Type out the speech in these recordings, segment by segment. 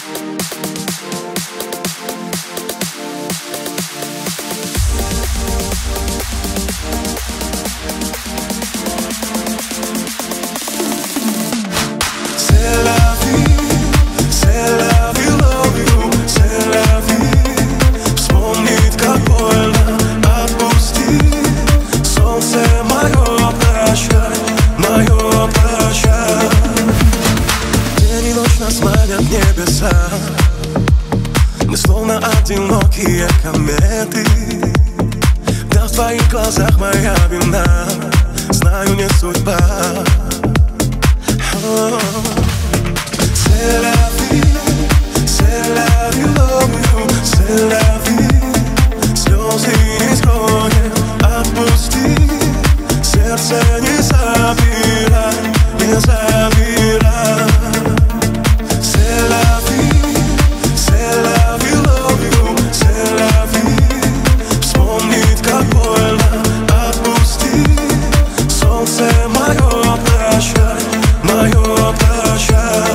Мы словно одинокие кометы. Да, в твоих глазах моя вина, знаю, не судьба. C'est la vie, love you, c'est la vie. Слезы не скроем, отпусти. Сердце не забирай, не забирай. C'est la vie, love you, c'est la vie. Вспомнить, как больно, отпусти. Солнце мое, прощай, мое прощай.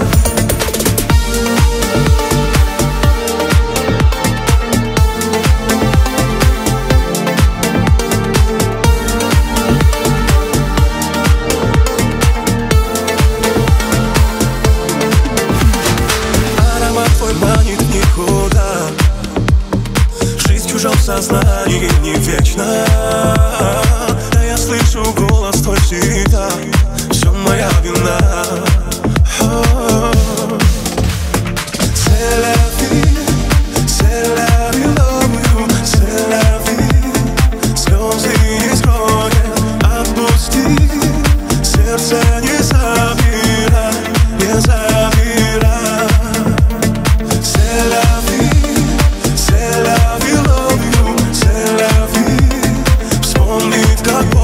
Манит никуда. Жизнь в чужом сознании не вечна. Да я слышу голос твой всегда. Все моя вина. C'est la vie, love you, c'est la vie. Слезы не скроем, отпусти. Сердце не забирай, не забирай. Love you, c'est la vie. Вспомнить, как